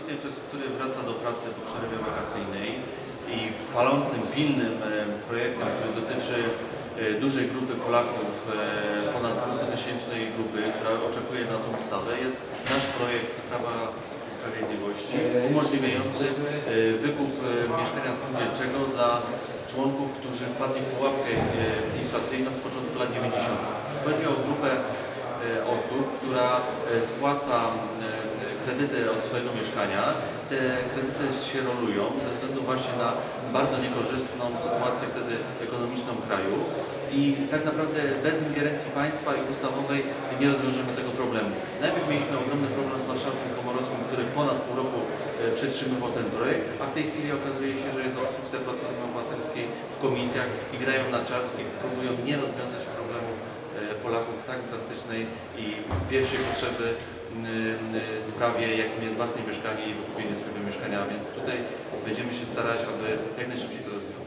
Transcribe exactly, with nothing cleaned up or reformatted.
Komisja Infrastruktury wraca do pracy po przerwie wakacyjnej i palącym, pilnym projektem, który dotyczy dużej grupy Polaków, ponad dwustutysięcznej grupy, która oczekuje na tę ustawę, jest nasz projekt Prawa i Sprawiedliwości umożliwiający wykup mieszkania spółdzielczego dla członków, którzy wpadli w pułapkę inflacyjną z początku lat dziewięćdziesiątych. Chodzi o grupę osób, która spłaca kredyty od swojego mieszkania. Te kredyty się rolują ze względu właśnie na bardzo niekorzystną sytuację wtedy ekonomiczną kraju i tak naprawdę bez ingerencji państwa i ustawowej nie rozwiążemy tego problemu. Najpierw mieliśmy ogromny problem z marszałkiem Komorowskim, który ponad pół roku przetrzymywał ten projekt, a w tej chwili okazuje się, że jest obstrukcja Platformy Obywatelskiej w komisjach i grają na czas i próbują nie rozwiązać problemów Polaków w tak drastycznej i pierwszej potrzeby sprawie, jakim jest własne mieszkanie i wykupienie swojego mieszkania, więc tutaj będziemy się starać, aby jak najszybciej to rozwiązać.